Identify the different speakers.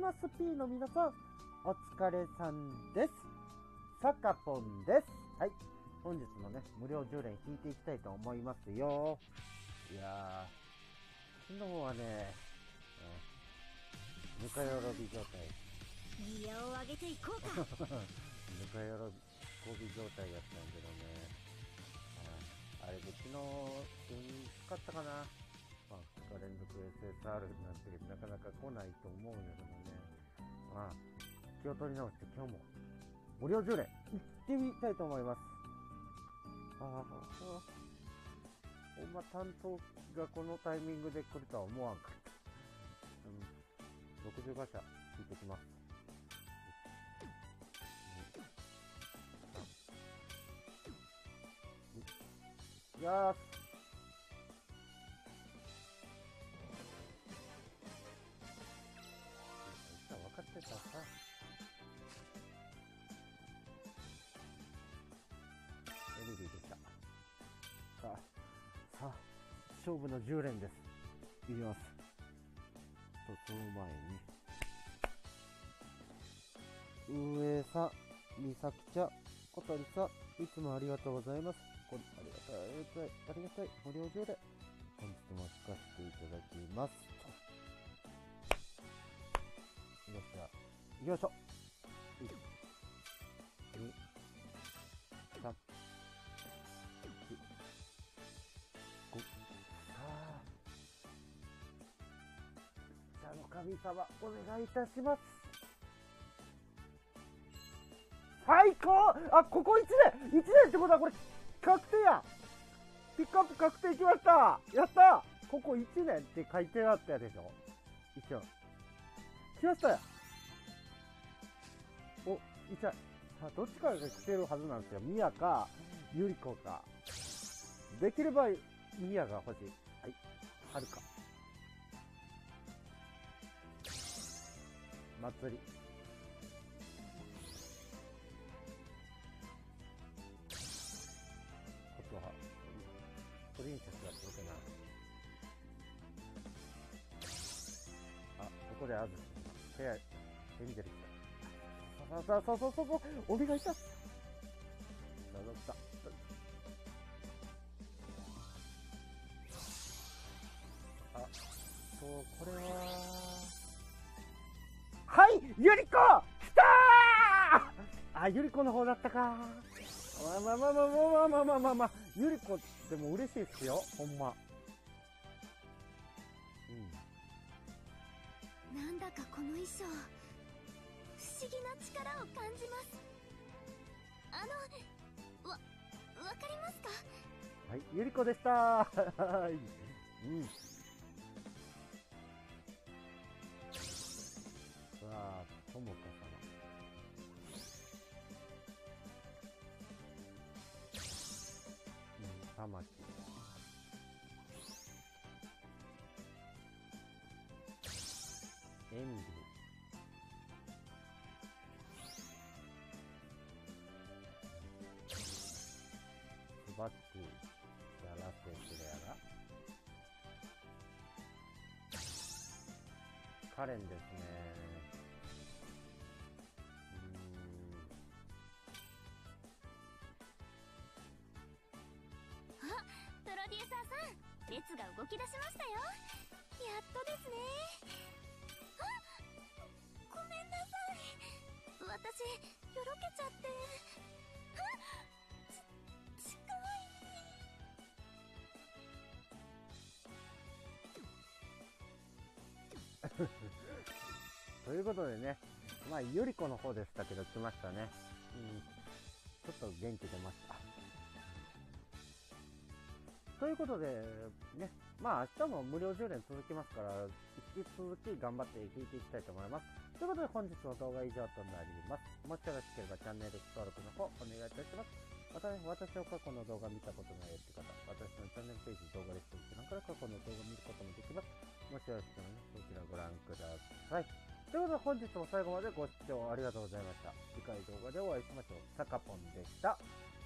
Speaker 1: ます。 P の皆さん、お疲れさんです。サカポンです。はい、本日のね、無料10連引いていきたいと思いますよ。いやー、昨日はね、ぬかよろび状態。
Speaker 2: ギアを上げていこうか。
Speaker 1: ぬかよろび状態だったんけどね。あれで昨日、運使ったかな。まあ、2日連続 SSR なんてなかなか来ないと思うんだけどね。まあ、気を取り直して今日も無料10連行ってみたいと思います。ほんま担当がこのタイミングで来るとは思わんかった。65社引いてきます。いやー、分かってたさ。エネルギーできた。さあ、勝負の10連です。いきます。その前に、上さん、みさきちゃん、小鳥さん、いつもありがとうございます。ありがたい、無料10連。本日も聞かせていただきます。よっしゃ、行きましょう。1、2、3、4、5。さあ、茶の神様、お願いいたします。最高。あ、ここ1年ってことはこれ確定や。ピックアップ確定いきました。やった。ここ1年って書いてあったやでしょ。一応来ましたよ。お、いちゃい。さあ、どっちかが来てるはずなんですよ。ミヤか、ユリコか。できれば、ミヤが欲しい。はい。はるか。祭り。ことは、プリンセスが来るかな。あ、ここでアズ。ヘア、エンジェル来た。そう、お願いした。さあ、そう、これは、はい、ゆりこ来たー。あ、ゆりこの方だったか。まあ、ゆりこでも嬉しいっすよ、ほんま。
Speaker 2: なんだかこの衣装、不思議な力を感じます。わかりますか？
Speaker 1: はい、ゆりこでした。はい。さあ、ともか様。玉木。エンディ。スバッチ。やらせてやら。カレンですね。
Speaker 2: プロデューサーさん、列が動き出しましたよ。やっとですね。ごめんなさい、私よろけちゃって。近
Speaker 1: い。ということでね、まあゆりこの方でしたけど来ましたね。ちょっと元気出ました。ということで、ね、まあ明日も無料10連続きますから、引き続き頑張って引いていきたいと思います。ということで本日の動画は以上となります。もしよろしければチャンネル登録の方お願いいたします。またね、私の過去の動画見たことないって方、私のチャンネルページ動画レシピ欄から過去の動画見ることもできます。もしよろしければね、そちらご覧ください。ということで本日も最後までご視聴ありがとうございました。次回動画でお会いしましょう。さかぽんでした。